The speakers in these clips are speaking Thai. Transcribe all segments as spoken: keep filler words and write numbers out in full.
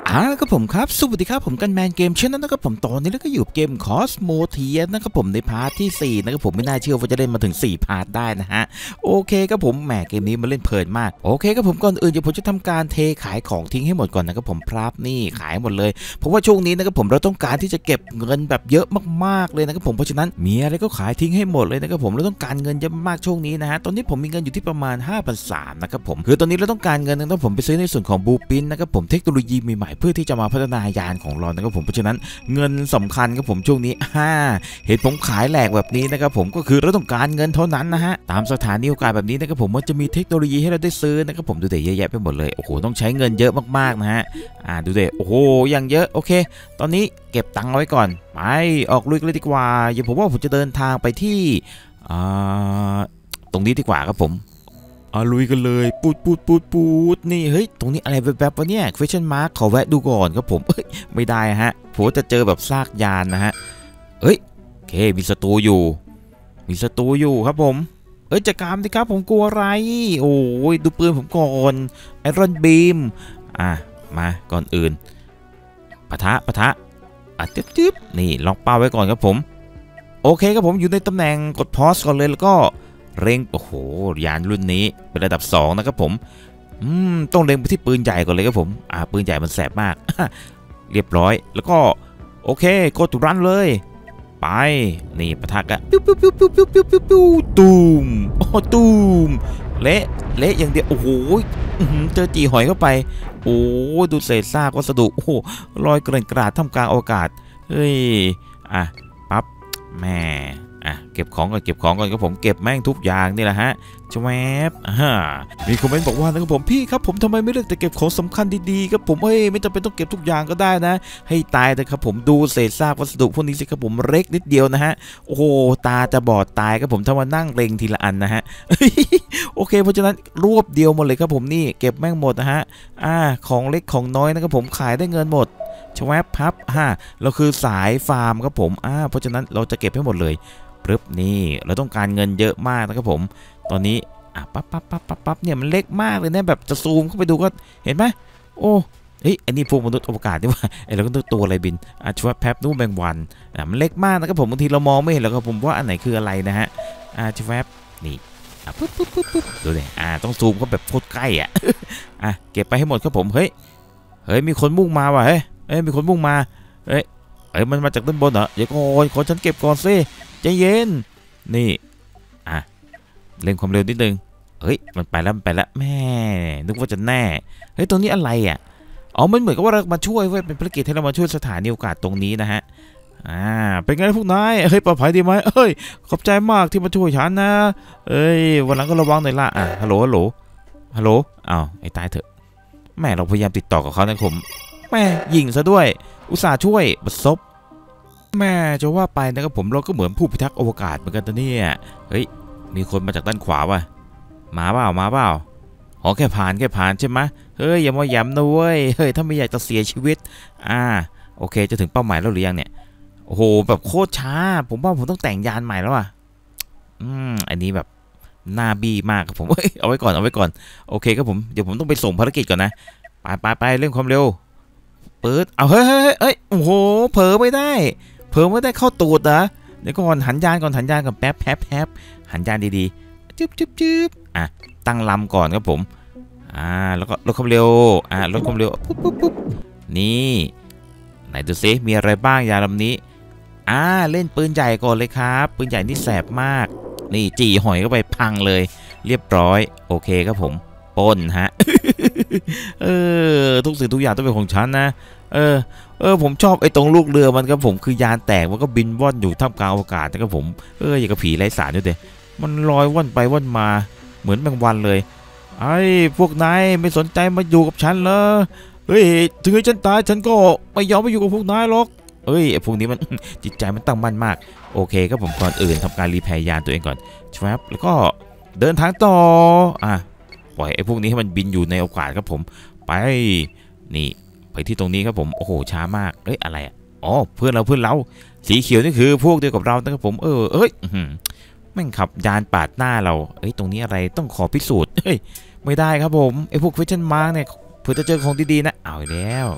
อ่าครับผมครับสวัสดีครับผมกันแมนเกมเช่นนั้นนะครับผมตอนนี้แล้วก็อยู่เกมคอสโมเทียนะครับผมในพาร์ทที่สี่นะครับผมไม่น่าเชื่อว่าจะเล่นมาถึงสี่พาร์ทได้นะฮะโอเคครับผมแหมเกมนี้มาเล่นเพลินมากโอเคครับผมก่อนอื่นเดี๋ยวผมจะทำการเทขายของทิ้งให้หมดก่อนนะครับผมครับนี่ขายหมดเลยเพราะว่าช่วงนี้นะครับผมเราต้องการที่จะเก็บเงินแบบเยอะมากๆเลยนะครับผมเพราะฉะนั้นมีอะไรก็ขายทิ้งให้หมดเลยนะครับผมเราต้องการเงินเยอะมากช่วงนี้นะฮะตอนนี้ผมมีเงินอยู่ที่ประมาณ ห้าพันสามร้อย นะครับผมคือตอนนี้เราต้องการเงินนะครับผมไปซื้อในส่วนของบูปินนะครับผมเทคโนโลยีใหม่ๆเพื่อที่จะมาพัฒนายานของเรานะครับผมเพราะฉะนั้นเงินสำคัญครับผมช่วงนี้ฮ่าเห็นผมขายแหลกแบบนี้นะครับผมก็คือเราต้องการเงินเท่านั้นนะฮะตามสถานีโอกาสแบบนี้นะครับผมมันจะมีเทคโนโลยีให้เราได้ซื้อนะครับผมดูเด็ดเยอะแยะไปหมดเลยโอ้โหต้องใช้เงินเยอะมากๆนะฮะอ่าดูเด็ดโอ้โหอย่างเยอะโอเคตอนนี้เก็บตังค์เอาไว้ก่อนไปออกลุยกันเลยดีกว่าอย่าผมว่าผมจะเดินทางไปที่อ่าตรงนี้ดีกว่าครับผมอาลุยกันเลยปูดปูดปูดปูดนี่เฮ้ยตรงนี้อะไรแบบๆวะเนี่ย question mark ขอแวะดูก่อนครับผมเอ้ยไม่ได้ฮะผมจะเจอแบบซากยานนะฮะเอ้ยโอเคมีศัตรูอยู่มีศัตรูอยู่ครับผมเอ้ยจัดการดิครับผมกลัวอะไรโอ้ยดูปืนผมก่อนไอรอนบีมอ่ะมาก่อนอื่นปะทะปะทะอ่ะจิ๊บจิ๊บนี่ล็อกเป้าไว้ก่อนครับผมโอเคครับผมอยู่ในตำแหน่งกดพอสก่อนเลยแล้วก็เร่งโอ้โหยานรุ่นนี้เป็นระดับสองนะครับผมอืมต้องเล็งไปที่ปืนใหญ่ก่อนเลยครับผมอ่าปืนใหญ่มันแสบมาก เรียบร้อยแล้วก็โอเคกดตุรันเลยไปนี่ปะทะกันปิ้วปิ้วปิ้วปิ้วปิ้วปิ้วปิ้วปิ้วตูมโอ้ตูมเละเละอย่างเดียวโอ้โหเจอจีหอยเข้าไปโอ้ดูเศษซากวัสดุโอ้โหลอยเกลื่อนกราดท่ามกลางอากาศเฮ้ยอ่ะปั๊บแม่อ่ะเก็บของก่อนเก็บของก่อนครับผมเก็บแม่งทุกอย่างนี่แหละฮะชวบอ่ามีคอมเมนต์บอกว่านะครับผมพี่ครับผมทำไมไม่เลือกแต่เก็บของสำคัญดีๆครับผมเฮ้ยไม่จำเป็นต้องเก็บทุกอย่างก็ได้นะให้ตายแต่ครับผมดูเศษซากวัสดุพวกนี้สิครับผมเล็กนิดเดียวนะฮะโอ้โหตาจะบอดตายครับผมถ้ามานั่งเล็งทีละอันนะฮะโอเคเพราะฉะนั้นรวบเดียวหมดเลยครับผมนี่เก็บแม่งหมดนะฮะอ่าของเล็กของน้อยนะครับผมขายได้เงินหมดชวบพับฮ่าเราคือสายฟาร์มครับผมอ่าเพราะฉะนั้นเราจะเก็บให้หมดเลยปึ๊บนี่เราต้องการเงินเยอะมากนะครับผมตอนนี้อ่ะปั๊บปั๊บปั๊บปั๊บปั๊บเนี่ยมันเล็กมากเลยนะแบบจะซูมเข้าไปดูก็เห็นไหมโอ้เฮ้ยอันนี้พวกมนุษย์อวกาศนี่ว่าไอ้เราก็ต้องตัวอะไรบินอ่ะช่วยแป๊บนู่นแมงวันอ่ะมันเล็กมากนะครับผมบางทีเรามองไม่เห็นแล้วครับผมว่าอันไหนคืออะไรนะฮะอ่ะช่วยแป๊บนี่อ่ะปุ๊บปุ๊บปุ๊บปุ๊บดูเลยอ่ะต้องซูมเข้าแบบโคตรใกล้อ่ะอ่ะเก็บไปให้หมดครับผมเฮ้ยเฮ้ยมีคนมุ่งมาว่ะเฮ้ยเฮ้ยมีคนมุ่งมาเฮ้ยเฮ้ยมันมาจากด้านบนเหรอเดี๋ยวก่อนขอฉันเก็บก่อนสิใจเย็นนี่อ่ะเร่งความเร็วนิดนึงเฮ้ยมันไปแล้วมันไปแล้วแม่นึกว่าจะแน่เฮ้ยตรงนี้อะไรอ่ะอ๋อมันเหมือนกับว่าเรามาช่วยเว้ยเป็นภารกิจที่เรามาช่วยสถานีโอกาสตรงนี้นะฮะอ่าเป็นไงพวกนายเฮ้ยปลอดภัยดีไหมเอ้ยขอบใจมากที่มาช่วยฉันนะเอ้ยวันหลังก็ระวังหน่อยละอ่ะฮัลโหลฮัลโหลฮัลโหลอ้าวไอ้ตายเถอะแม่เราพยายามติดต่อกับเขานะผมแม่ยิงซะด้วยอุตส่าห์ช่วยบัดซบแม่จะว่าไปนะครับผมเราก็เหมือนผู้พิทักษ์อวกาศเหมือนกันตอนนี้เฮ้ยมีคนมาจากด้านขวาว่ะมาเปล่ามาเปล่าอ๋อแค่ผ่านแค่ผ่านใช่ไหมเฮ้ยอย่ามาย้ำนะเว้ยเฮ้ยถ้าไม่อยากจะเสียชีวิตอ่าโอเคจะถึงเป้าหมายแล้วหรือยังเนี่ยโอ้โหแบบโคตรช้าผมว่าผมต้องแต่งยานใหม่แล้วอ่ะอืมอันนี้แบบหน้าบี้มากครับผมเฮ้ยเอาไว้ก่อนเอาไว้ก่อนโอเคครับผมเดี๋ยวผมต้องไปส่งภารกิจก่อนนะไปไปไปเร่งความเร็วเปิดเอาเฮ้ยเฮ้ยเฮ้ยโอ้โหเผลอไม่ได้เผลอไม่ได้เข้าตูดนะเดี๋ยวก่อนหันยานก่อนหันยานก่อนแป๊บแป๊บแป๊บหันยานดีๆจึ๊บจึ๊บจึ๊บอ่ะตั้งลำก่อนครับผมอ่าแล้วก็ลดความเร็วอ่าลดความเร็วปุ๊บปุ๊บปุ๊บนี่ไหนดูซิมีอะไรบ้างยานลำนี้อ่าเล่นปืนใหญ่ก่อนเลยครับปืนใหญ่นี่แสบมากนี่จี่หอยเข้าไปพังเลยเรียบร้อยโอเคครับผมปนฮะ เออทุกสิ่งทุกอย่างต้องเป็นของฉันนะเออเออผมชอบไอ้ตรงลูกเรือมันครับผมคือยานแตกมันก็บินว่อนอยู่ท่ามกลางอากาศนะครับผมเอออย่างกับผีไร้สารด้วยเดะมันลอยว่อนไปว่อนมาเหมือนแมงวันเลยไอ้พวกนายไม่สนใจมาอยู่กับฉันเหรอเฮ้ยถึงให้ฉันตายฉันก็ไม่ยอมไปอยู่กับพวกนายหรอกเอ้ยไอ้พวกนี้มันจิตใจมันตั้งมั่นมากโอเคครับผมก่อนอื่นทำการรีแพร์ยานตัวเองก่อนครับแล้วก็เดินทางต่ออ่ะปล่อยไอ้พวกนี้ให้มันบินอยู่ในอากาศครับผมไปนี่ไปที่ตรงนี้ครับผมโอ้โหช้ามากเอ้ยอะไรอ่ะอ๋อเพื่อนเราเพื่อนเราสีเขียวนี่คือพวกเดียวกับเรานะครับผมเออเอ้ยแม่งขับยานปาดหน้าเราเอ้ยตรงนี้อะไรต้องขอพิสูจน์เฮ้ยไม่ได้ครับผมไอ้พวก question mark เนี่ยเพื่อจะเจอของดีๆนะเอาแล้ว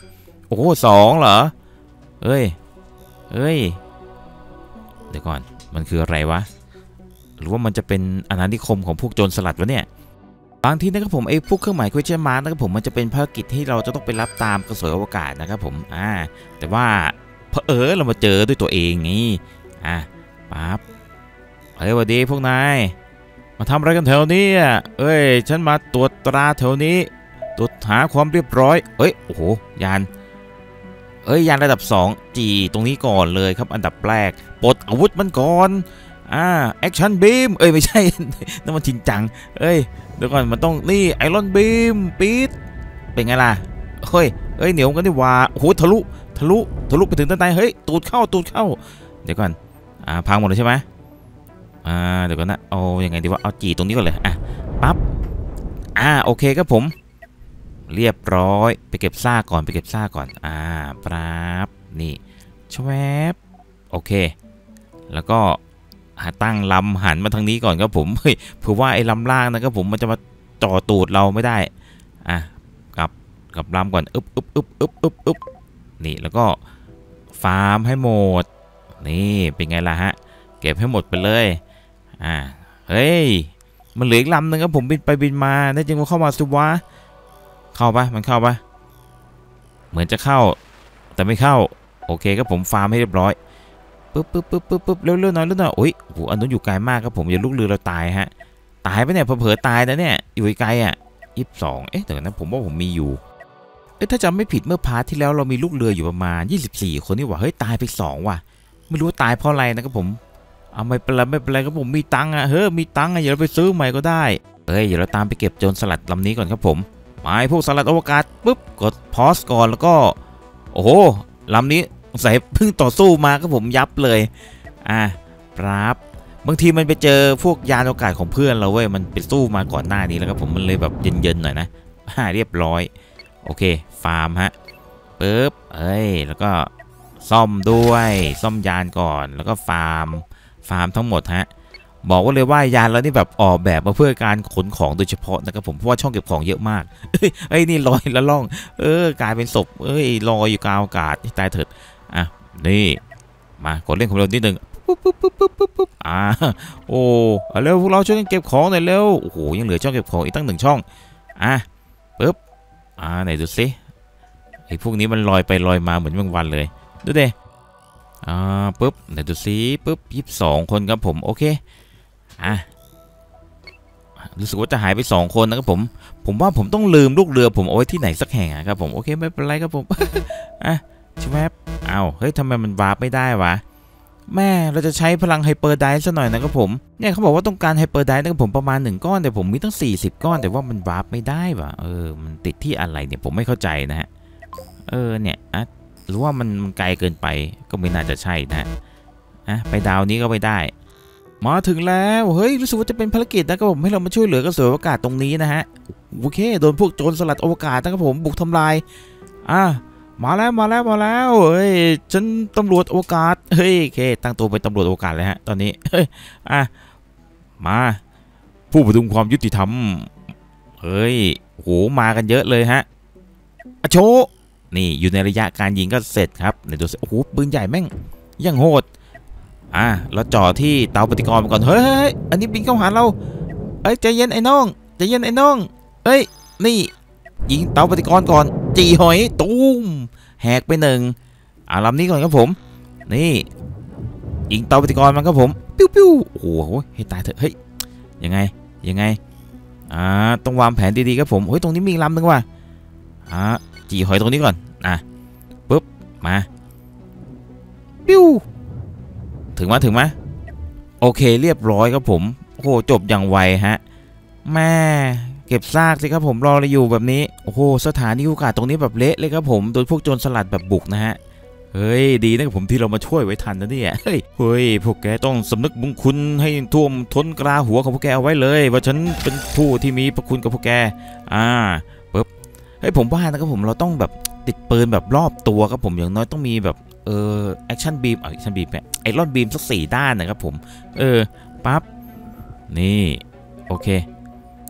โอ้โหสองเหรอเอ้ยเอ้ยเดี๋ยวก่อนมันคืออะไรวะหรือว่ามันจะเป็นอาณานิคมของพวกโจรสลัดวะเนี่ยบางทีนะครับผมไอ้พวกเครื่องหมาย question mark นะครับผมมันจะเป็นภารกิจที่เราจะต้องไปรับตามกระสวยอวกาศนะครับผมอ่าแต่ว่าเพอเออเรามาเจอด้วยตัวเองนี่อ่ะปั๊บเฮ้ยสวัสดีพวกนายมาทำอะไรกันแถวนี้อ่ะเอ้ยฉันมาตรวจตราแถวนี้ตรวจหาความเรียบร้อยเอ้ยโอ้โหยานเอ้ยยานระดับสองจีตรงนี้ก่อนเลยครับอันดับแรกปลดอาวุธมันก่อนอ่าแอคชั่นบีมเอ้ยไม่ใช่นั่นมันจริงจังเอ้ยเดี๋ยวก่อนมันต้องนี่ไอรอนบีมปี๊ดเป็นไงล่ะเฮ้ยเอ้ยเหนียวกันดิว่าโอ้โหทะลุทะลุทะลุไปถึงด้านในเฮ้ยตูดเข้าตูดเข้าเดี๋ยวก่อนอ่าพังหมดเลยใช่ไหมอ่าเดี๋ยวก่อนนะเอายังไงดีว่าเอาจีตรงนี้ก่อนเลยอ่ะปั๊บอ่าโอเคครับผมเรียบร้อยไปเก็บซ่าก่อนไปเก็บซ่าก่อนอ่าปั๊บนี่ชวบโอเคแล้วก็ตั้งลำหันมาทางนี้ก่อนครับผมเฮ้ยเผื่อว่าไอ้ลำล่างนะครับผมมันจะมาจ่อตูดเราไม่ได้อ่ะกับกับลำก่อนอึ๊บอึ๊บอึ๊บอึ๊บอึ๊บอึ๊บนี่แล้วก็ฟาร์มให้หมดนี่เป็นไงล่ะฮะเก็บให้หมดไปเลยอ่าเฮ้ยมันเหลืออีกลำนึงครับผมบินไปบินมาได้จริงว่าเข้ามาสิวะเข้าปะมันเข้าปะเหมือนจะเข้าแต่ไม่เข้าโอเคครับผมฟาร์มให้เรียบร้อยปึ๊บปึ๊บปึ๊บปึ๊บปึ๊บเร็วเร็วหน่อยเร็วหน่อยโอ้ยโอ้โหอันนู้นอยู่ไกลมากครับผมอย่าลูกเรือเราตายฮะตายไปเนี่ยเผลอๆตายนะเนี่ยอยู่ไกลอ่ะยี่สิบสองเอ๊ะแต่นั้นผมว่าผมมีอยู่เอ๊ะถ้าจำไม่ผิดเมื่อพาร์ทที่แล้วเรามีลูกเรืออยู่ประมาณยี่สิบสี่คนนี่หว่าเฮ้ยตายไปสองว่ะไม่รู้ว่าตายเพราะอะไรนะครับผมเอาไม่เป็นไรไม่เป็นไรครับผมมีตังค์อ่ะเฮ้ยมีตังค์อ่ะอย่าเราไปซื้อใหม่ก็ได้เอ้ยอย่าเราตามไปเก็บโจรสลัดลำนี้ก่อนครับผมหมายพวกสลัดอวกาศปุ๊บกดพอสก่อนแล้วก็โอ้โหลำนี้ใส่เพิ่งต่อสู้มาก็ผมยับเลยอ่ะครับบางทีมันไปเจอพวกยานอวกาศของเพื่อนเราเว้ยมันไปสู้มาก่อนหน้านี้แล้วครับผมมันเลยแบบเย็นๆหน่อยนะอ่าเรียบร้อยโอเคฟาร์มฮะปึ๊บเอ้ยแล้วก็ซ่อมด้วยซ่อมยานก่อนแล้วก็ฟาร์มฟาร์มทั้งหมดฮะบอกว่าเลยว่ายานแล้วนี่แบบออกแบบมาเพื่อการขนของโดยเฉพาะนะครับผมเพราะว่าช่องเก็บของเยอะมากเอ้ยนี่ลอยละล่องเออกลายเป็นศพเอ้ยลอยอยู่กลางอากาศตายเถิดอ่ะนี่มากดเล่นของเรานิดนึงปุ๊บปุ๊บปุ๊บปุ๊บปุ๊บปุ๊บอ่าโอ้เร็วพวกเราช่วยกันเก็บของหน่อยเร็วโอ้โหยังเหลือช่องเก็บของอีกตั้งหนึ่งช่องอ่ะปุ๊บอ่าไหนดูสิไอ้พวกนี้มันลอยไปลอยมาเหมือนแมงวันเลยดูดิอ่าปุ๊บไหนดูสิปุ๊บยี่สิบสองคนครับผมโอเคอ่ะรู้สึกว่าจะหายไปสองคนนะครับผมผมว่าผมต้องลืมลูกเรือผมเอาไว้ที่ไหนสักแห่งครับผมโอเคไม่เป็นไรครับผมอ่ะชิวแวบอ้าวเฮ้ยทำไมมันวาร์ปไม่ได้วะแม่เราจะใช้พลังไฮเปอร์ไดซ์ซะหน่อยนะครับผมเนี่ยเขาบอกว่าต้องการไฮเปอร์ไดซ์นะครับผมประมาณหนึ่งก้อนแต่ผมมีตั้งสี่สิบก้อนแต่ว่ามันวาร์ปไม่ได้วะเออมันติดที่อะไรเนี่ยผมไม่เข้าใจนะฮะเออเนี่ยอ่ะหรือว่ามันมันไกลเกินไปก็ไม่น่าจะใช่นะอ่ะไปดาวนี้ก็ไม่ได้มาถึงแล้วเฮ้ยรู้สึกว่าจะเป็นภารกิจนะครับผมให้เรามาช่วยเหลือกระสวยอวกาศตรงนี้นะฮะโอเคโดนพวกโจรสลัดอวกาศนะครับผมบุกทำลายอ่ะมาแล้วมาแล้วมาแล้วเฮ้ยฉันตำรวจอวกาศเฮ้ยโอเคตั้งตัวเป็นตำรวจอวกาศเลยฮะตอนนี้เฮ้ยอ่ะมาผู้ประทุมความยุติธรรมเฮ้ยโหมากันเยอะเลยฮะอโชนี่อยู่ในระยะการยิงก็เสร็จครับในตัวโอ้โหปืนใหญ่แม่งยังโหดอ่ะเราจ่อที่เตาปฏิกรณ์ก่อนเฮ้ยอันนี้บินเข้าหาเราเอ้ยใจเย็นไอ้น้องใจเย็นไอ้น้องเอ้ยนี่ยิงเตาปฏิกรณ์ก่อนจีหอยตูมแหกไปหนึ่งอ่ะลำนี้ก่อนครับผมนี่ยิงเตาปฏิกรณ์มันครับผมปิ้วปิ้วโอ้โหให้ตายเถอะเฮ้ยยังไงยังไงอ่าต้องวางแผนดีๆครับผมเฮ้ยตรงนี้มีลำนึงว่ะอ่าจีหอยตรงนี้ก่อนอ่ะปุ๊บมาปิ้วถึงมาถึงมาโอเคเรียบร้อยครับผมโอ้โหจบอย่างไวฮะแม่เก็บซากสิครับผมรอเราอยู่แบบนี้โอ้โหสถานีอวกาศตรงนี้แบบเละเลยครับผมโดนพวกโจรสลัดแบบบุกนะฮะเฮ้ยดีนะครับผมที่เรามาช่วยไว้ทันนะเนี่ยเฮ้ยเฮ้ยพวกแกต้องสำนึกบุญคุณให้ท่วมท้นกราหัวของพวกแกเอาไว้เลยว่าฉันเป็นผู้ที่มีพระคุณกับพวกแกอ่าปึ๊บเฮ้ยผมว่านะครับผมเราต้องแบบติดปืนแบบรอบตัวครับผมอย่างน้อยต้องมีแบบเออแอคชั่นบีมแอคชั่นบีมไอรอนบีมสักสี่ด้านนะครับผมเออปั๊บนี่โอเค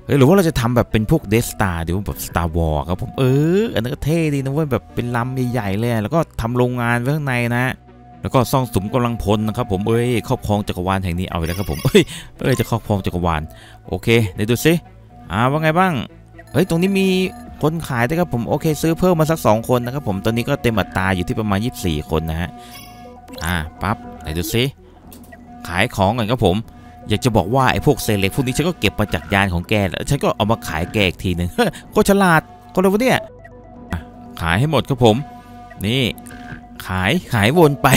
เฮ้ยหรือว่าเราจะทำแบบเป็นพวกเดสตาร์หรือว่าแบบสตาร์วอร์ครับผมเอออันนั้นก็เท่ดีนะเว้ยแบบเป็นลำใหญ่ๆเลยแล้วก็ทำโรงงานไว้ข้างในนะแล้วก็ซ่องสุมกำลังพลนะครับผมเอ้ยครอบครองจักรวาลแห่งนี้เอาไปแล้วครับผมเอ้ยเอ้ยจะครอบครองจักรวาลโอเคเดี๋ยวดูซิอ่าว่าไงบ้างเฮ้ยตรงนี้มีคนขายด้วยครับผมโอเคซื้อเพิ่มมาสักสองคนนะครับผมตอนนี้ก็เต็มอัตราอยู่ที่ประมาณยี่สิบสี่คนนะฮะอ่าปั๊บไหนดูซิขายของก่อนครับผมอยากจะบอกว่าไอ้พวกเศษเหล็กพวกนี้ฉันก็เก็บมาจากยานของแกแล้วฉันก็เอามาขายแกอีกทีหนึ่งก็ฉลาดก็เลยวะเนี่ยขายให้หมดครับผมนี่ขายขายวนไป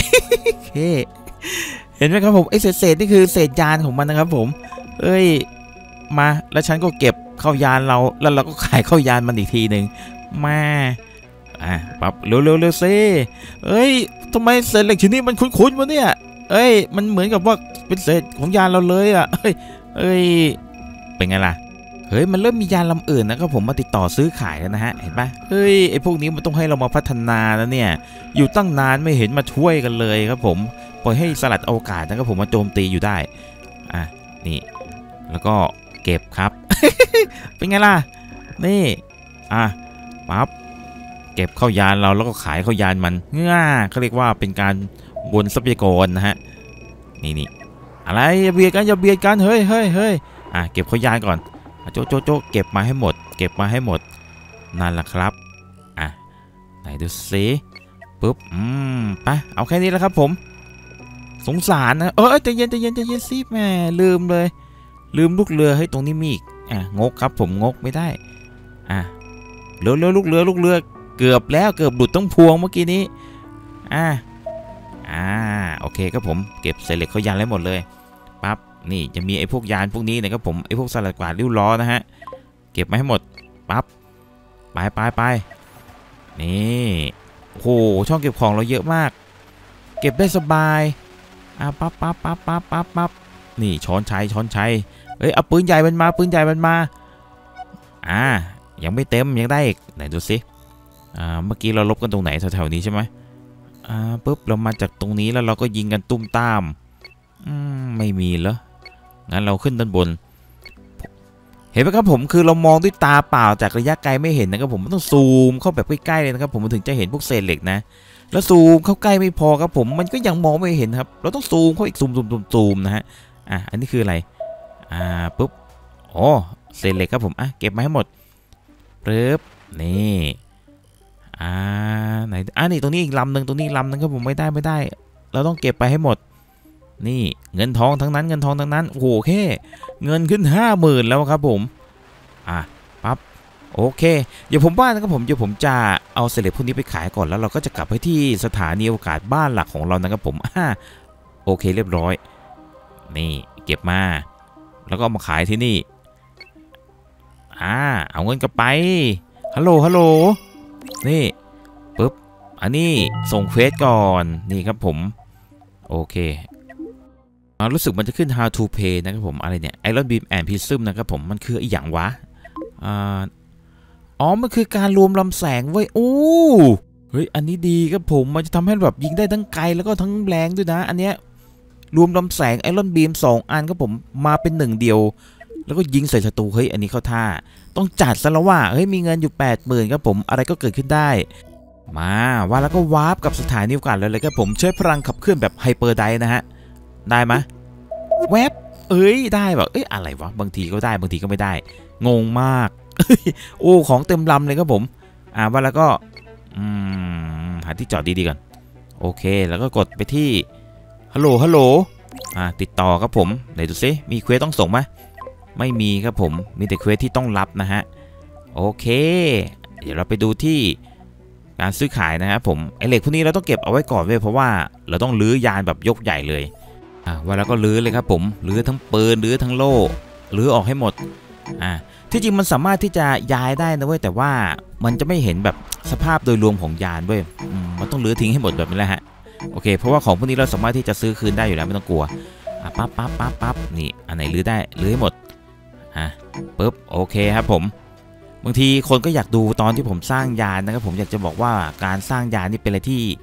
เห็นไหมครับผมไอ้เศษเศษนี่คือเศษยานของมันนะครับผมเอ้ยมาแล้วฉันก็เก็บเข้ายานเราแล้วเราก็ขายเข้ายานมันอีกทีหนึ่งมาอ่ะปั๊บเร็วเร็วเร็วซิเอ้ยทำไมเศษเหล็กชิ้นนี้มันคุ้นๆวะเนี่ยเอ้ยมันเหมือนกับว่าเป็นเศษของยานเราเลยอ่ะเอ้ยเอ้ยเป็นไงล่ะเฮ้ยมันเริ่มมียานลำอื่นนะครับผมมาติดต่อซื้อขายแล้วนะฮะเห็นปะเฮ้ยไอ้พวกนี้มันต้องให้เรามาพัฒนาแล้วเนี่ยอยู่ตั้งนานไม่เห็นมาช่วยกันเลยครับผมปล่อยให้สลัดโอกาสนะครับผมมาโจมตีอยู่ได้อ่ะนี่แล้วก็เก็บครับ เป็นไงล่ะนี่อ่ะปั๊บเก็บเข้ายานเราแล้วก็ขายเข้ายานมันง่าเขาเรียกว่าเป็นการวนทรัพยากรนะฮะนี่นี่อะไรอย่าเบียดกันอย่าเบียดกันเฮ้ยเฮ้ยเฮ้ยอ่ะเก็บเข้ายานก่อนโจโจโจเก็บมาให้หมดเก็บมาให้หมดนั่นแหละครับอ่ะไหนดูสิปุ๊บอืมไปเอาแค่นี้แล้วครับผมสงสารนะเออใจเย็นใจเย็นใจเย็นสิแม่ลืมเลยลืมลูกเรือให้ตรงนี้มีอีกอ่ะงกครับผมงกไม่ได้อ่ะเรือเรือลูกเรือลูกเรือเกือบแล้วเกือบหลุดต้องพวงเมื่อกี้นี้อ่ะอ่าโอเคครับผมเก็บเศษเหล็กเขายานไว้หมดเลยปั๊บนี่จะมีไอ้พวกยานพวกนี้นะครับผมไอ้พวกสลัดกวาดริ้วล้อนะฮะเก็บมาให้หมดปั๊บไปไปไปนี่โอ้โหช่องเก็บของเราเยอะมากเก็บได้สบายอ่ะปั๊บปั๊บปั๊บปั๊บปั๊บปั๊บนี่ช้อนชัยช้อนชัยเฮ้ยเอาปืนใหญ่มันมาปืนใหญ่มันมาอ่ายังไม่เต็มยังได้อีกไหนดูสิอ่าเมื่อกี้เราลบกันตรงไหนแถวๆนี้ใช่ไหมอ่าปุ๊บเรามาจากตรงนี้แล้วเราก็ยิงกันตุ้มตามอืมไม่มีเหรองั้นเราขึ้นด้านบนเห็นไหมครับผมคือเรามองด้วยตาเปล่าจากระยะไกลไม่เห็นนะครับผมต้องซูมเข้าแบบใกล้ๆเลยนะครับผมมันถึงจะเห็นพวกเศษเหล็กนะแล้วซูมเข้าใกล้ไม่พอครับผมมันก็ยังมองไม่เห็นครับเราต้องซูมเข้าอีกซูมซูมซูมซูมนะฮะอ่ะอันนี้คืออะไรอ่าปุ๊บโอ้เศษเหล็กครับผมอ่ะเก็บมาให้หมดปึ๊บนี่อ่าไหนอ่านี่ตรงนี้อีกลำหนึ่งตรงนี้ลำหนึ่งครับผมไม่ได้ไม่ได้เราต้องเก็บไปให้หมดนี่เงินทองทั้งนั้นเงินทองทั้งนั้นโอ้โหแค่เงินขึ้นห้าหมื่นแล้วครับผมอ่ะปั๊บโอเคเดี๋ยวผมว่านะครับผมเดี๋ยวผมจะเอาเศษเหล็กพวกนี้ไปขายก่อนแล้วเราก็จะกลับไปที่สถานีอวกาศบ้านหลักของเรานะครับผมอ่าโอเคเรียบร้อยนี่เก็บมาแล้วก็เอามาขายที่นี่อ่าเอาเงินกลับไปฮัลโหลฮัลโหลนี่ปุ๊บอันนี้ส่งเควสก่อนนี่ครับผมโอเครู้สึกมันจะขึ้น how to pay นะครับผมอะไรเนี่ย Iron Beam and Prism นะครับผมมันคืออีกอย่างวะอ่าอ๋อมันคือการรวมลำแสงไว้โอ้เฮ้ยอันนี้ดีครับผมมันจะทำให้แบบยิงได้ทั้งไกลแล้วก็ทั้งแรงด้วยนะอันเนี้ยรวมลำแสง Iron Beam สองอันครับผมมาเป็นหนึ่งเดียวแล้วก็ยิงใส่ศัตรูเฮ้ยอันนี้เข้าท่าต้องจัดซะแล้วว่าเฮ้ยมีเงินอยู่ แปดหมื่น ครับผมอะไรก็เกิดขึ้นได้มาว่าแล้วก็วาร์ปกับสถานีอวกาศเลยเลยครับผมใช้พลังขับเคลื่อนแบบไฮเปอร์ไดนะฮะได้ไหมแวบเอ้ยได้แบบเอ้ยอะไรวะบางทีก็ได้บางทีก็ไม่ได้งงมากโอ้ของเต็มลำเลยครับผมอ่าว่าแล้วก็อืมหาที่จอดดีๆก่อนโอเคแล้วก็กดไปที่ฮัลโหลฮัลโหลอ่าติดต่อครับผมไหนดูซิมีเควสต้องส่งไหมไม่มีครับผมมีแต่เควสที่ต้องรับนะฮะโอเคเดี๋ยวเราไปดูที่การซื้อขายนะครับผมไอเหล็กพวกนี้เราต้องเก็บเอาไว้ก่อนเลยเพราะว่าเราต้องรื้อยานแบบยกใหญ่เลยอ่าว่าแล้วก็รื้อเลยครับผมรื้อทั้งปืนรื้อทั้งโล่รื้อออกให้หมดอ่าที่จริงมันสามารถที่จะย้ายได้นะเว้ยแต่ว่ามันจะไม่เห็นแบบสภาพโดยรวมของยานด้วยมันต้องรื้อทิ้งให้หมดแบบนี้แหละฮะโอเคเพราะว่าของพวกนี้เราสามารถที่จะซื้อคืนได้อยู่แล้วไม่ต้องกลัวอ่ะปั๊บปั๊บปั๊บปั๊บนี่อันไหนรื้อได้รื้อให้หมดอ่ะปุ๊บโอเคครับผมบางทีคนก็อยากดูตอนที่ผมสร้างยานนะครับผมอยากจะบอกว่าการสร้างยานนี่เป็นอะไรที่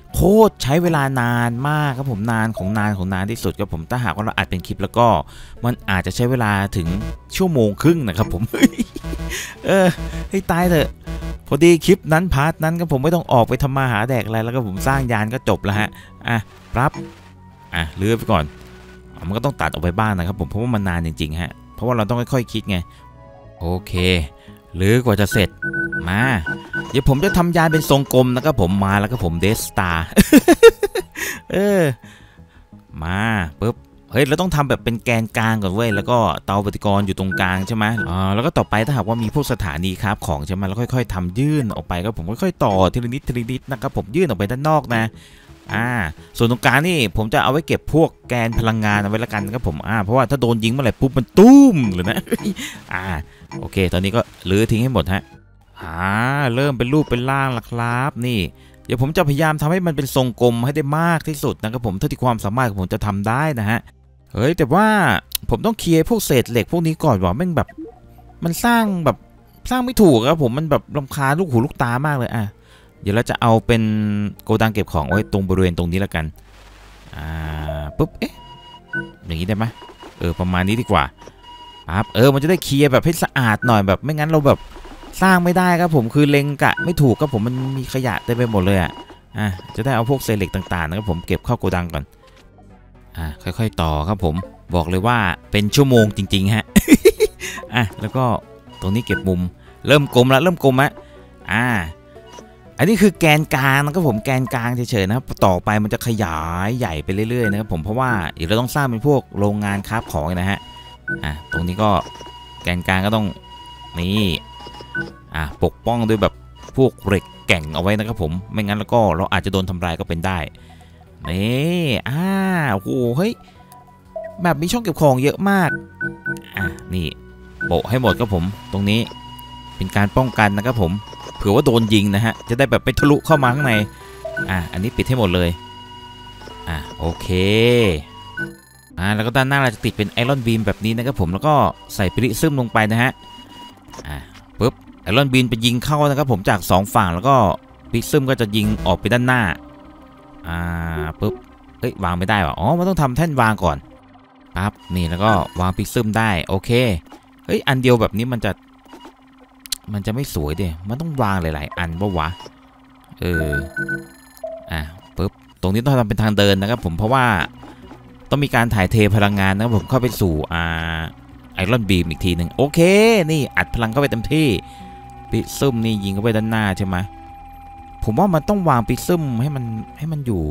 โคตรใช้เวลานานมากครับผมนานของนานของนานที่สุดครับผมถ้าหากว่าเราอัดเป็นคลิปแล้วก็มันอาจจะใช้เวลาถึงชั่วโมงครึ่งนะครับผม เออให้ตายเถอะพอดีคลิปนั้นพาร์ทนั้นก็ผมไม่ต้องออกไปทำมาหาแดกอะไรแล้วก็ผมสร้างยานก็จบแล้วฮะอ่ะปั๊บอ่ะเลื่อนไปก่อนมันก็ต้องตัดออกไปบ้างนะครับผมเพราะว่ามันนานจริงๆฮะเพราะว่าเราต้องค่อยๆคิดไงโอเคหรือกว่าจะเสร็จมาเดี๋ยวผมจะทำยานเป็นทรงกลมนะครับผมมาแล้วก็ผมเดสตาร์ เออมาปุ๊บเฮ้ยเราต้องทำแบบเป็นแกนกลางก่อนเว้ยแล้วก็เตาปฏิกรณ์อยู่ตรงกลางใช่ไหมอ่าแล้วก็ต่อไปถ้าหากว่ามีพวกสถานีครับของใช่ไหมแล้วค่อยๆทำยื่นออกไปก็ผมค่อยๆต่อทีละนิดทีละนิดนะครับผมยื่นออกไปด้านนอกนะอ่าส่วนตรงกลางนี่ผมจะเอาไว้เก็บพวกแกนพลังงานเอาไว้ละกันนะครับผมอ่าเพราะว่าถ้าโดนยิงเมื่อไหร่ปุ๊บมันตุ้มเลยนะ อ่าโอเคตอนนี้ก็รื้อทิ้งให้หมดฮะอ่าเริ่มเป็นรูปเป็นร่างละครับนี่เดี๋ยวผมจะพยายามทำให้มันเป็นทรงกลมให้ได้มากที่สุดนะครับผมเท่าที่ความสามารถของผมจะทำได้นะฮะเฮ้ยแต่ว่าผมต้องเคลียร์พวกเศษเหล็กพวกนี้ก่อนว่าแม่งแบบมันสร้างแบบสร้างไม่ถูกครับผมมันแบบรำคาญลูกหูลูกตามากเลยอ่ะเดี๋ยวเราจะเอาเป็นโกดังเก็บของไว้ตรงบริเวณตรงนี้แล้วกันอ่าปุ๊บเอ๊ะอย่างนี้ได้ไหมเออประมาณนี้ดีกว่าครับเออมันจะได้เคลียร์แบบให้สะอาดหน่อยแบบไม่งั้นเราแบบสร้างไม่ได้ครับผมคือเล็งกะไม่ถูกครับผมมันมีขยะเต็มไปหมดเลยอ่ะอ่ะจะได้เอาพวกเศษเหล็กต่างๆนะครับผมเก็บเข้าโกดังก่อนอ่ะค่อยๆต่อครับผมบอกเลยว่าเป็นชั่วโมงจริงๆฮะ อ่ะแล้วก็ตรงนี้เก็บมุมเริ่มกลมแล้วเริ่มกลมแล้วอ่าอันนี้คือแกนกลางนะครับผมแกนกลางเฉยๆนะครับต่อไปมันจะขยายใหญ่ไปเรื่อยๆนะครับผมเพราะว่าเดี๋ยวเราต้องสร้างเป็นพวกโรงงานคราฟของนะฮะอ่ะตรงนี้ก็แกนกลางก็ต้องนี่อ่ะปกป้องด้วยแบบพวกเหล็กแก่งเอาไว้นะครับผมไม่งั้นแล้วก็เราอาจจะโดนทำลายก็เป็นได้นี่อ่าโอ้โหเฮ้ยแบบมีช่องเก็บของเยอะมากอ่ะนี่โปะให้หมดครับผมตรงนี้เป็นการป้องกันนะครับผมเผื่อว่าโดนยิงนะฮะจะได้แบบไม่ทะลุเข้ามาข้างในอ่ะอันนี้ปิดให้หมดเลยอ่ะโอเคอ่าแล้วก็ด้านหน้าเราจะติดเป็นไอรอนบีมแบบนี้นะครับผมแล้วก็ใส่ปริซึมลงไปนะฮะอ่ะปุ๊บไอรอนบีมไปยิงเข้านะครับผมจากสองฝั่งแล้วก็ปริซึมก็จะยิงออกไปด้านหน้าอ่าปุ๊บเอ้ยวางไม่ได้ว่ะอ๋อมันต้องทำแท่นวางก่อนปั๊บนี่แล้วก็วางปริซึมได้โอเคเฮ้ยอันเดียวแบบนี้มันจะมันจะไม่สวยดิมันต้องวางหลายๆอันปะวะเอออ่ะปุ๊บตรงนี้ต้องทำเป็นทางเดินนะครับผมเพราะว่าต้องมีการถ่ายเทพลังงานนะครับผมเข้าไปสู่อ่าไอรอนบีมอีกทีหนึ่งโอเคนี่อัดพลังเข้าไปเต็มที่ปิซึมนี่ยิงเข้าไปด้านหน้าใช่ไหมผมว่ามันต้องวางปิซึมให้มันให้มันอยู่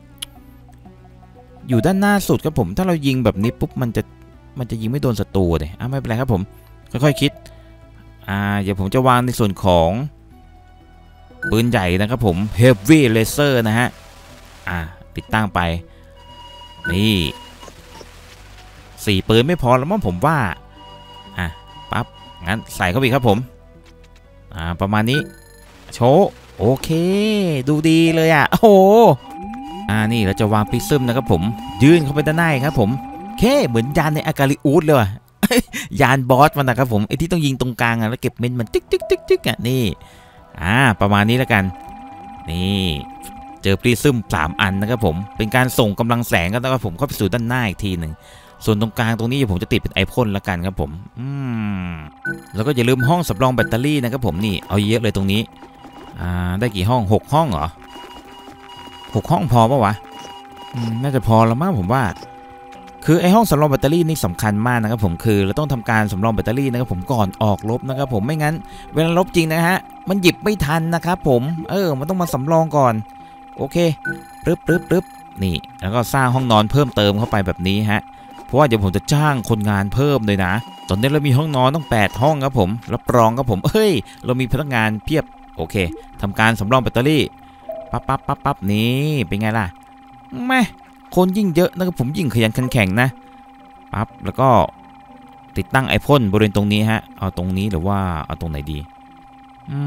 อยู่ด้านหน้าสุดครับผมถ้าเรายิงแบบนี้ปุ๊บมันจะมันจะยิงไม่โดนศัตรูเลยอ่ะไม่เป็นไรครับผมค่อยๆคิดอ่าเดี๋ยวผมจะวางในส่วนของปืนใหญ่นะครับผม Heavy Laser นะฮะอ่าติดตั้งไปนี่สี่ปืนไม่พอแล้วมั้งผมว่าอ่ะปั๊บงั้นใส่เข้าไปครับผมอ่าประมาณนี้โชว์โอเคดูดีเลยอ่ะโอ้โหอ่านี่เราจะวางพิซึมนะครับผมยื่นเข้าไปด้านในครับผมแค่เหมือนยานในอากาลิอูดเลยว่ะ ยานบอสมันนะครับผมไอที่ต้องยิงตรงกลางอ่ะแล้วเก็บเม็ดมันติ๊กติ๊กติ๊กติ๊กอ่ะนี่อ่าประมาณนี้แล้วกันนี่เจอปริซึมสามอันนะครับผมเป็นการส่งกำลังแสงกันนะครับผมเข้าไปสู่ด้านหน้าอีกทีหนึ่งส่วนตรงกลางตรงนี้ผมจะติดเป็นไอพ่นแล้วกันครับผมอืมแล้วก็อย่าลืมห้องสำรองแบตเตอรี่นะครับผมนี่เอาเยอะเลยตรงนี้อ่าได้กี่ห้องหกห้องเหรอหกห้องพอปะวะอืมน่าจะพอแล้วมั้งผมว่าคือไอห้องสำรองแบตเตอรี่นี่สำคัญมากนะครับผมคือเราต้องทำการสำรองแบตเตอรี่นะครับผมก่อนออกรบนะครับผมไม่งั้นเวลารบจริงนะฮะมันหยิบไม่ทันนะครับผมเออมันต้องมาสำรองก่อนโอเคปึ๊บปึ๊บปึ๊บนี่แล้วก็สร้างห้องนอนเพิ่มเติมเข้าไปแบบนี้ฮะเพราะว่าเดี๋ยวผมจะจ้างคนงานเพิ่มเลยนะตอนนี้เรามีห้องนอนต้องแปดห้องครับผมรับรองครับผมเฮ้ยเรามีพนักงานเพียบโอเคทำการสำรองแบตเตอรี่ปั๊บปั๊บปั๊บปั๊บนี่เป็นไงล่ะแม่คนยิ่งเยอะนะครับผมยิ่งขยันขันแข็งนะปั๊บแล้วก็ติดตั้งไอพ่นบริเวณตรงนี้ฮะเอาตรงนี้หรือว่าเอาตรงไหนดีอื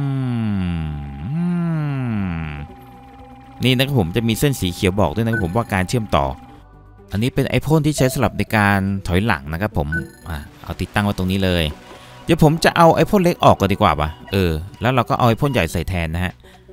มนี่นะครับผมจะมีเส้นสีเขียวบอกด้วยนะครับผมว่าการเชื่อมต่ออันนี้เป็นไอพ่นที่ใช้สำหรับในการถอยหลังนะครับผมอ่าเอาติดตั้งไว้ตรงนี้เลยเดี๋ยวผมจะเอาไอพ่นเล็กออกก่อนดีกว่าป่ะเออแล้วเราก็เอาไอพ่นใหญ่ใส่แทนนะฮะ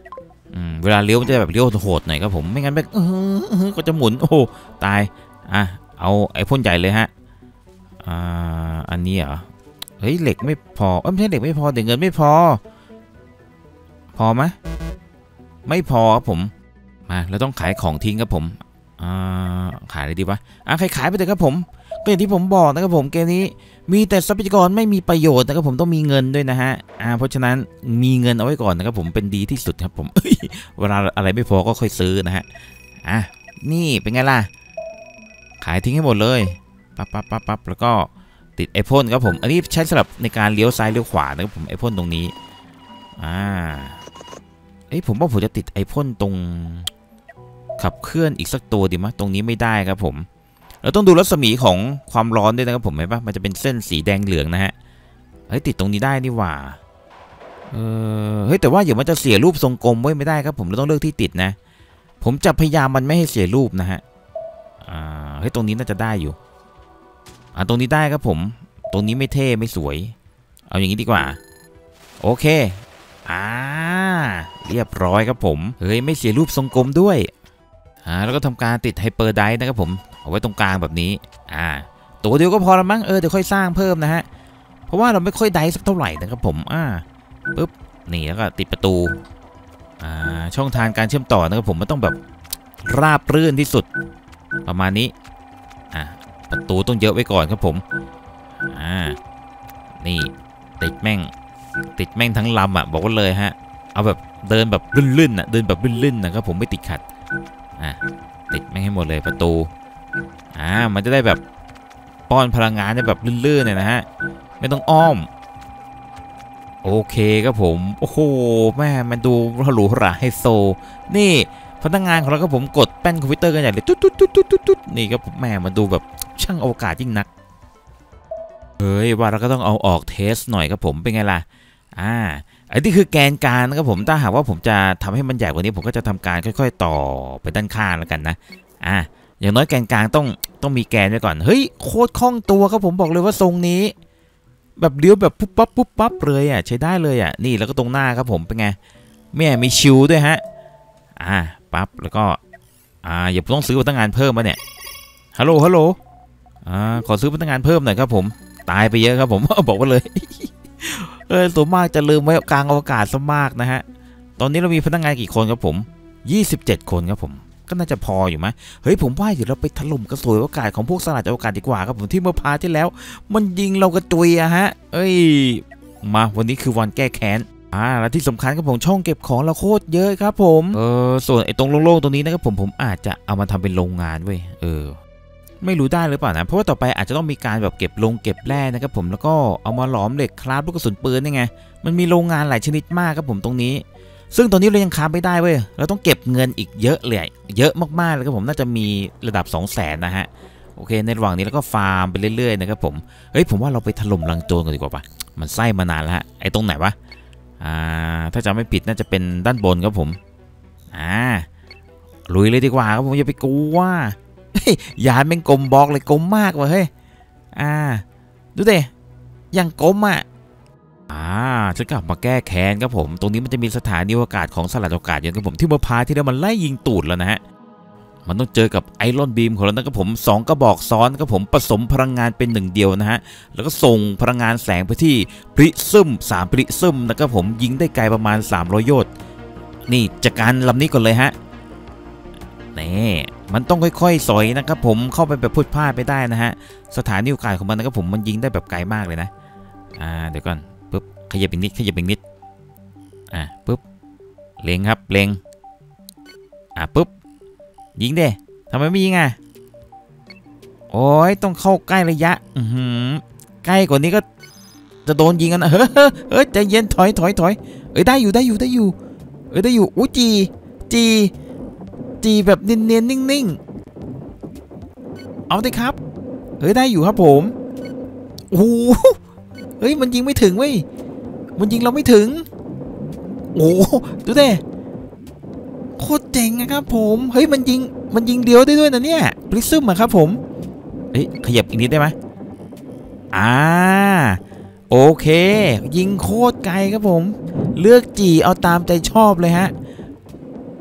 อืมเวลาเลี้ยวมันจะแบบเลี้ยวโหดหน่อยครับผมไม่งั้นแบบเออก็จะหมุนโอ้ตายอ่ะเอาไอ้พ่นใหญ่เลยฮะอ่าอันนี้เหรอเฮ้ยเหล็กไม่พอเอ้ยไม่ใช่เหล็กไม่พอเดี๋ยวเงินไม่พอพอไหมไม่พอครับผมมาเราต้องขายของทิ้งครับผมอ่าขายอะไรดีวะอ่ะขายขายไปเลยครับผมก็อย่างที่ผมบอกนะครับผมเกมนี้มีแต่ทรัพยากรไม่มีประโยชน์นะครับผมต้องมีเงินด้วยนะฮะอ่าเพราะฉะนั้นมีเงินเอาไว้ก่อนนะครับผมเป็นดีที่สุดครับผมเวลาอะไรไม่พอก็ค่อยซื้อนะฮะอ่ะนี่เป็นไงล่ะขายทิ้งให้หมดเลยปั๊บปั๊บปั๊บปั๊บแล้วก็ติดไอพ่นครับผมอันนี้ใช้สำหรับในการเลี้ยวซ้ายเลี้ยวขวานะครับผมไอพ่นตรงนี้อ่าเอ้ยผมว่าผมจะติดไอพ่นตรงขับเคลื่อนอีกสักตัวดีมั้ยตรงนี้ไม่ได้ครับผมเราต้องดูรัศมีของความร้อนด้วยนะครับผมเห็นปะมันจะเป็นเส้นสีแดงเหลืองนะฮะเฮ้ยติดตรงนี้ได้นี่หว่าเออเฮ้ยแต่ว่าอย่ามันจะเสียรูปทรงกลมไว้ไม่ได้ครับผมเราต้องเลือกที่ติดนะผมจะพยายามมันไม่ให้เสียรูปนะฮะอ่าเฮ้ยตรงนี้น่าจะได้อยู่อ่าตรงนี้ได้ครับผมตรงนี้ไม่เท่ไม่สวยเอาอย่างนี้ดีกว่าโอเคอ่าเรียบร้อยครับผมเฮ้ยไม่เสียรูปทรงกลมด้วยอ่าแล้วก็ทำการติดไฮเปอร์ไดร์นะครับผมเอาไว้ตรงกลางแบบนี้อ่าตัวเดียวก็พอแล้วมั้งเออเดี๋ยวค่อยสร้างเพิ่มนะฮะเพราะว่าเราไม่ค่อยไดร์สักเท่าไหร่นะครับผมอ่าปึ๊บนี่แล้วก็ติดประตูอ่าช่องทางการเชื่อมต่อนะครับผมมันต้องแบบราบรื่นที่สุดประมาณนี้อ่าประตูต้องเยอะไว้ก่อนครับผมอ่านี่ติดแม่งติดแม่งทั้งลำอ่ะบอกว่าเลยฮะเอาแบบเดินแบบลื่นๆอ่ะเดินแบบลื่นๆนะครับผมไม่ติดขัดอ่าติดแม่งให้หมดเลยประตูอ่ามันจะได้แบบป้อนพลังงานได้แบบลื่นๆเนี่ยนะฮะไม่ต้องอ้อมโอเคครับผมโอ้โหแม่มันดูหรูหราไฮโซนี่พนักงานของเราก็ผมกดแป้นคอมพิวเตอร์กันใหญ่เลยตุ๊ดตุ๊ดตุ๊ดตุ๊ดตุ๊ดนี่ก็แม่มันดูแบบช่างอวกาศยิ่งนักเฮ้ยว่าเราก็ต้องเอาออกเทสหน่อยครับผมเป็นไงล่ะอ่าไอ้ที่คือแกนกลางนะครับผมถ้าหากว่าผมจะทำให้มันใหญ่กว่านี้ผมก็จะทำการค่อยๆต่อไปด้านข้างแล้วกันนะอ่าอย่างน้อยแกนกลางต้องต้องมีแกนไว้ก่อนเฮ้ยโคตรคล่องตัวครับผมบอกเลยว่าทรงนี้แบบเลี้ยวแบบปุ๊บปั๊บปุ๊บปั๊บเลยอ่ะใช้ได้เลยอ่ะนี่แล้วก็ตรงหน้าครับผมเป็นไงแม่มีชิวด้วยฮะอ่าปั๊บแล้วก็อ่าอย่าต้องซื้อพนักงานเพิ่มมาเนี่ยฮัลโหลฮัลโหลอ่าขอซื้อพนักงานเพิ่มหน่อยครับผมตายไปเยอะครับผมบอกว่าเลยเออส่วนมากจะลืมไว้กลางอวกาศซะมากนะฮะตอนนี้เรามีพนักงานกี่คนครับผมยี่สิบเจ็ดคนครับผมก็น่าจะพออยู่ไหมเฮ้ยผมว่าเดี๋ยวเราไปถล่มกระสวยอวกาศของพวกสลัดอวกาศดีกว่าครับผมที่เมื่อพาร์ทที่แล้วมันยิงเรากระจุยอะฮะเอ้ยมาวันนี้คือวันแก้แค้นอ่าและที่สำคัญครับผมช่องเก็บของเราโคตรเยอะครับผมเออส่วนไอ้ตรงโล่งๆตรงนี้นะครับผมผมอาจจะเอามาทำเป็นโรงงานเว้ยเออไม่รู้ได้หรือเปล่านะเพราะว่าต่อไปอาจจะต้องมีการแบบเก็บลงเก็บแร่นะครับผมแล้วก็เอามาหลอมเหล็กคราฟลูกกระสุนปืนนี่ไงมันมีโรงงานหลายชนิดมากครับผมตรงนี้ซึ่งตอนนี้เรายังค้าไม่ได้เว้ยเราต้องเก็บเงินอีกเยอะเลยเยอะมากๆเลยครับผมน่าจะมีระดับ สองแสน นะฮะโอเคในระหว่างนี้เราก็ฟาร์มไปเรื่อยๆนะครับผมเฮ้ยผมว่าเราไปถล่มรังโจรกันดีกว่าปะมันไส้มานานแล้วไอ้ตรงไหนวะอ่าถ้าจำไม่ผิดน่าจะเป็นด้านบนครับผมอ่าลุยเลยดีกว่าครับผมอย่าไปกลัว ยานเป็นกลมบอกเลยกลมมากว่ะเฮ้ยอ่าดูดิยังกลมอ่ะอ่าฉันกลับมาแก้แค้นครับผมตรงนี้มันจะมีสถานีอวกาศของสลัดอวกาศอย่างกับผมที่เมื่อพาที่แล้วมันไล่ยิงตูดแล้วนะฮะมันต้องเจอกับไอรอนบีมของเรานะครับผมสองกระบอกซ้อนครับผมผสมพลังงานเป็นหนึ่งเดียวนะฮะแล้วก็ส่งพลังงานแสงไปที่พริซึมสามพริซึมนะครับผมยิงได้ไกลประมาณสามร้อยโยชน์นี่จัดการลำนี้ก่อนเลยฮะนี่มันต้องค่อยๆสอยนะครับผมเข้าไปแบบพุดพลาดไม่ได้นะฮะสถานีอวกาศของมันนะครับผมมันยิงได้แบบไกลมากเลยนะอ่าเดี๋ยวก่อนปุ๊บขยับอีกนิดขยับอีกนิดอ่ะปุ๊บเล็งครับเล็งอ่ะปุ๊บยิงเด้ทำไมไม่ยิงอ่ะโอ้ยต้องเข้าใกล้ระยะอือใกล้กว่านี้ก็จะโดนยิงกันนะเฮ้ยเฮ้ยใจเย็นถอยถอยถอยเอ้ยได้อยู่ได้อยู่ได้อยู่เอ้ยได้อยู่อู้จีจีจีแบบเนียนๆนิ่งๆเอาดิครับเฮ้ยได้อยู่ครับผมโอ้เฮ้ยมันยิงไม่ถึงเว้ยมันยิงเราไม่ถึงโอ้ดูดิโคตรเจ๋งนะครับผมเฮ้ยมันยิงมันยิงเดียวได้ด้วยนะเนี่ยปริซึมอะครับผมเฮ้ยขยับอีกนิดได้ไหมอ่าโอเคยิงโคตรไกลครับผมเลือกจีเอาตามใจชอบเลยฮะ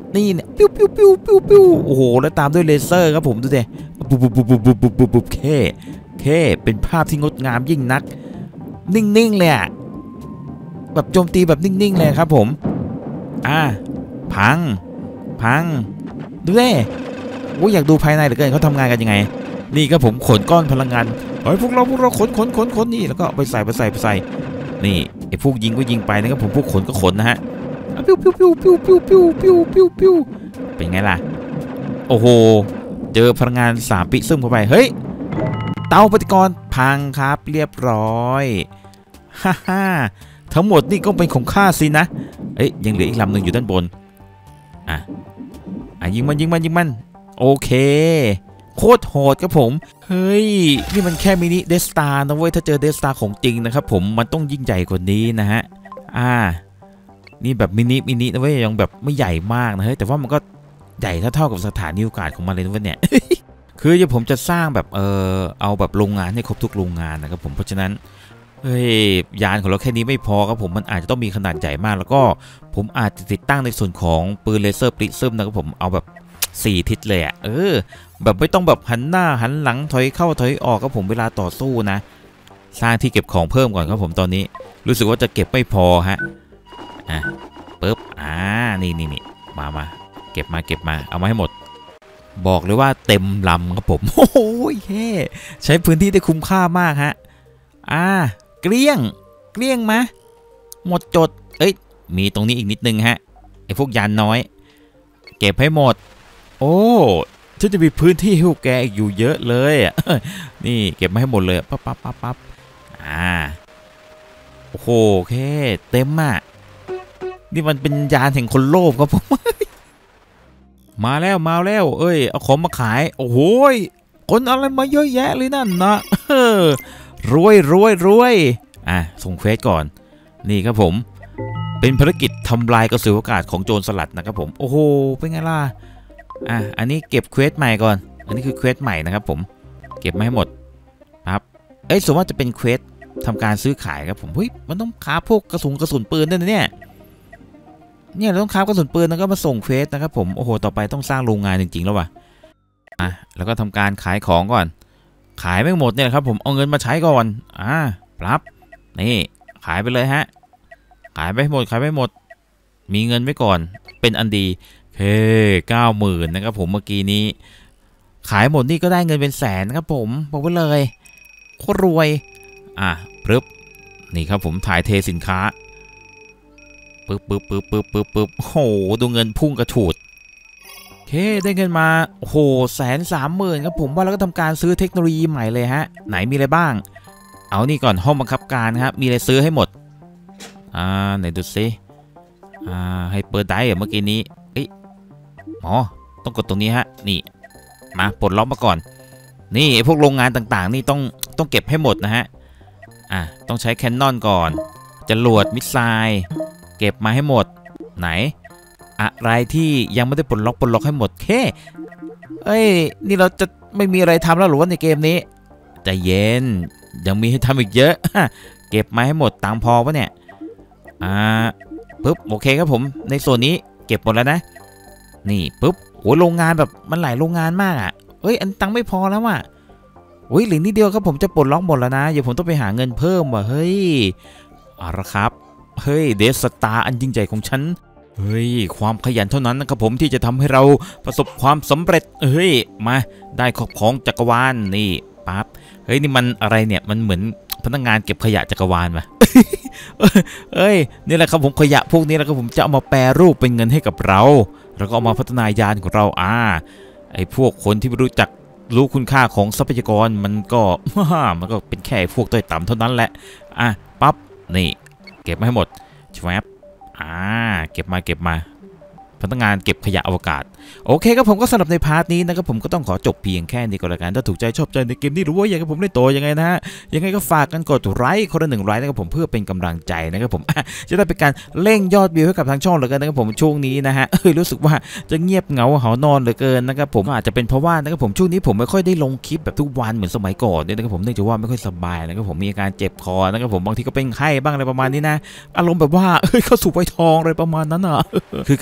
นี่เนี่ยปิ้วปิ้วปิ้วปิ้วปิ้วโอ้โหแล้วตามด้วยเลเซอร์ครับผมดูดิบุบบุบบุบบุบบุบบุบบุบบุบเคเคเป็นภาพที่งดงามยิ่งนักนิ่งๆเลยอะแบบโจมตีแบบนิ่งๆเลยครับผมอ่าพังพังดูดิโอ้อยากดูภายในเหลือเกินเขาทำงานกันยังไงนี่ก็ผมขนก้อนพลังงานเฮ้ยพวกเราพวกเราขนขนขนขนนี่แล้วก็ไปใส่ไปใส่ไปใส่นี่ไอ้พวกยิงก็ยิงไปนะครับผมพวกขนก็ขนนะฮะปิ้วปิ้วปิ้วปิ้วปิ้วปิ้วปิ้วปิ้วปิ้วเป็นไงล่ะโอ้โหเจอพลังงานสามปิซึมเข้าไปเฮ้ยเตาปฏิกรณ์พังครับเรียบร้อยฮ่าฮ่าทั้งหมดนี่ก็เป็นของข้าสินะเอ้ยยังเหลืออีกลำหนึ่งอยู่ด้านบนอ่ะอ่ะยิงมันยิงมันยิงมันโอเคโคตรโหดครับผมเฮ้ยนี่มันแค่มินิเดสตาร์นะเว้ยถ้าเจอเดสตาร์ของจริงนะครับผมมันต้องยิ่งใหญ่กว่านี้นะฮะอ่านี่แบบมินิมินินะเว้ยยังแบบไม่ใหญ่มากนะเฮ้ยแต่ว่ามันก็ใหญ่เท่าๆกับสถานีอากาศของมันเลยนะเว้ยเนี่ย คือจะผมจะสร้างแบบเออเอาแบบโรงงานให้ครบทุกโรงงานนะครับผมเพราะฉะนั้นเฮ้ยยานของเราแค่นี้ไม่พอครับผมมันอาจจะต้องมีขนาดใหญ่มากแล้วก็ผมอาจจะติดตั้งในส่วนของปืนเลเซอร์ปริซึมนะครับผมเอาแบบสี่ทิศเลยอ่ะเออแบบไม่ต้องแบบหันหน้าหันหลังถอยเข้าถอยออกครับผมเวลาต่อสู้นะสร้างที่เก็บของเพิ่มก่อนครับผมตอนนี้รู้สึกว่าจะเก็บไม่พอฮะอ่ะปึ๊บอ่านี่นี่นี่มามาเก็บมาเก็บมาเอามาให้หมดบอกเลยว่าเต็มลำครับผมโอ้โหแค่ใช้พื้นที่ได้คุ้มค่ามากฮะอ่าเกลี้ยงเกลี้ยงมาหมดจดเอ้ยมีตรงนี้อีกนิดนึงฮะไอ้พวกยานน้อยเก็บให้หมดโอ้ฉันจะมีพื้นที่ให้แกอีกอยู่เยอะเลยอ่ะนี่เก็บมาให้หมดเลยปั๊บปั๊บปั๊บปั๊บอ่าโอ้โหแค่เต็มอ่ะนี่มันเป็นยานแห่งคนโลภครับผม มาแล้วมาแล้วเอ้ยเอาของมาขายโอ้โหคนอะไรมาเยอะแยะเลยนั่นนะรวยรวยรวยอ่ะส่งเควสก่อนนี่ครับผมเป็นภารกิจทำลายกระสืออากาศของโจรสลัดนะครับผมโอ้โหเป็นไงล่ะอ่ะอันนี้เก็บเควสใหม่ก่อนอันนี้คือเควสใหม่นะครับผมเก็บมาให้หมดครับเอ้ยสมมติว่าจะเป็นเควสทำการซื้อขายครับผมเฮ้ยมันต้องค้าพวกกระสุนกระสุนปืนด้วยนะเนี่ยเนี่ยเราต้องค้ากระสุนปืนแล้วก็มาส่งเควสนะครับผมโอ้โหต่อไปต้องสร้างโรงงานจริงๆแล้วว่ะอ่ะแล้วก็ทำการขายของก่อนขายไม่หมดเนี่ยครับผมเอาเงินมาใช้ก่อนอ่าปั๊บนี่ขายไปเลยฮะขายไปหมดขายไปหมดมีเงินไว้ก่อนเป็นอันดีเฮ้เก้าหมื่นนะครับผมเมื่อกี้นี้ขายหมดนี่ก็ได้เงินเป็นแสนครับผมบอกไว้เลยโคตรรวยอ่ะปึ๊บนี่ครับผมถ่ายเทสินค้าปึ๊บปึ๊บปึ๊บปึ๊บปึ๊บปึ๊บโอ้โหดูเงินพุ่งกระฉูดโอเคได้เงินมาโอ้โหแสนสามหมื่นครับผมว่าแล้วก็ทำการซื้อเทคโนโลยีใหม่เลยฮะไหนมีอะไรบ้างเอานี่ก่อนห้องบังคับการครับมีอะไรซื้อให้หมดอ่าไหนดูซิอ่าให้เปิดได้เหรอเมื่อกี้นี้เอ้ยอ๋อต้องกดตรงนี้ฮะนี่มาปลดล็อกมาก่อนนี่ไอ้พวกโรงงานต่างๆนี่ต้องต้องเก็บให้หมดนะฮะอ่ะต้องใช้แคนนอนก่อนจรวดมิสไซล์เก็บมาให้หมดไหนอะไรที่ยังไม่ได้ปลดล็อกปลดล็อกให้หมดแค่เอ้ยนี่เราจะไม่มีอะไรทำแล้วหรือว่าในเกมนี้ใจเย็นยังมีให้ทำอีกเยอะเก็บมาให้หมดตังพอปะเนี่ยอ่าปึ๊บโอเคครับผมในส่วนนี้เก็บหมดแล้วนะนี่ปึ๊บโอ้โรงงานแบบมันหลายโรงงานมากอ่ะเอ้ยอันตังไม่พอแล้วว่ะโอ้ยเหลือนิดเดียวครับผมจะปลดล็อกหมดแล้วนะเดี๋ยวผมต้องไปหาเงินเพิ่มว่ะเฮ้ยเอาละครับเฮ้ยเดสตาร์อันยิ่งใหญ่ของฉันเฮ้ยความขยันเท่านั้นนะครับผมที่จะทำให้เราประสบความสำเร็จเฮ้ยมาได้ครอบครองจักรวาลนี่ปั๊บเฮ้ยนี่มันอะไรเนี่ยมันเหมือนพนักงานเก็บขยะจักรวาลมา เอ้ยนี่แหละครับผมขยะพวกนี้แหละครับผมจะเอามาแปรรูปเป็นเงินให้กับเราแล้วก็เอามาพัฒนายานของเราอ่าไอ้พวกคนที่ไม่รู้จักรู้คุณค่าของทรัพยากรมันก็มันก็เป็นแค่พวกต้อยต่ำเท่านั้นแหละอ่ะปั๊บนี่เก็บมาให้หมดชวบอ่าเก็บมาเก็บมาพนักงานเก็บขยะอวกาศโอเคครับผมก็สำหรับในพาร์ทนี้นะครับผมก็ต้องขอจบเพียงแค่นี้ก็แล้วกันถ้าถูกใจชอบใจในเกมนี้หรือว่าอยากให้ผมเล่นต่อยังไงนะฮะยังไงก็ฝากกันกดไลค์คนละหนึ่งไลค์นะครับผมเพื่อเป็นกำลังใจนะครับผมจะได้เป็นการเร่งยอดวิวให้กับทางช่องเหลือเกินนะครับผมช่วงนี้นะฮะเอ้ยรู้สึกว่าจะเงียบเหงาเหานอนเหลือเกินนะครับผมอาจจะเป็นเพราะว่านะครับผมช่วงนี้ผมไม่ค่อยได้ลงคลิปแบบทุกวันเหมือนสมัยก่อนนะครับผมเนื่องจากว่าไม่ค่อยสบายนะครับผมมีอาการเจ็บคอนะครับผมบางทีก็เป็นไข้บ้างอะไรประมาณนี้นะอารมณ์แบบว่าเอ้ยเข้าสู่วัยทองอะไรประมาณนั้นอ่ะคือการทำช่อง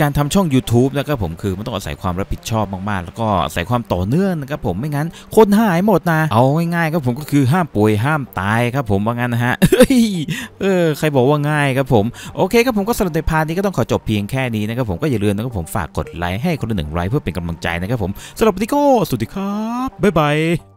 YouTube นะครับผมคือมันต้องอาศัยความรับผิดชอบมากๆแล้วก็อาศัยความต่อเนื่องนะครับผมไม่งั้นคนหายหมดนะเอาง่ายๆครับผมก็คือห้ามป่วยห้ามตายครับผมว่างั้นนะฮะเออใครบอกว่าง่ายครับผมโอเคครับผมก็สำหรับในพาร์ทนี้ก็ต้องขอจบเพียงแค่นี้นะครับผมก็อย่าลืมนะครับผมฝากกดไลค์ให้คนละหนึ่งไลค์เพื่อเป็นกำลังใจนะครับผมสำหรับวันนี้ก็สวัสดีครับบ๊ายบาย